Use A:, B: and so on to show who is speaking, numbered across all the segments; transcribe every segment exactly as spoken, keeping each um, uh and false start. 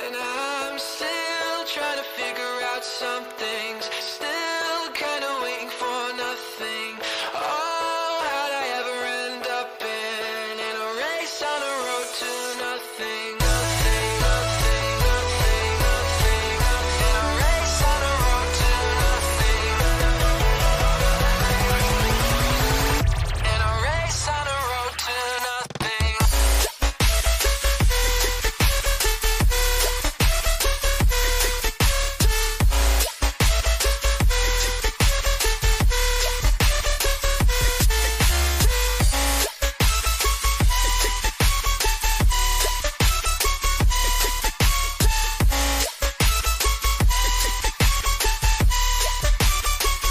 A: And I'm still trying to figure out some things, still kind of waiting for nothing. Oh, how'd I ever end up in, in a race on a road to nothing? Nothing, nothing, nothing, nothing, in a race on a road to nothing. In a race on a road to nothing.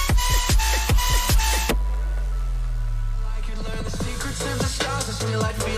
A: I could learn the secrets of the stars, I feel I'd feel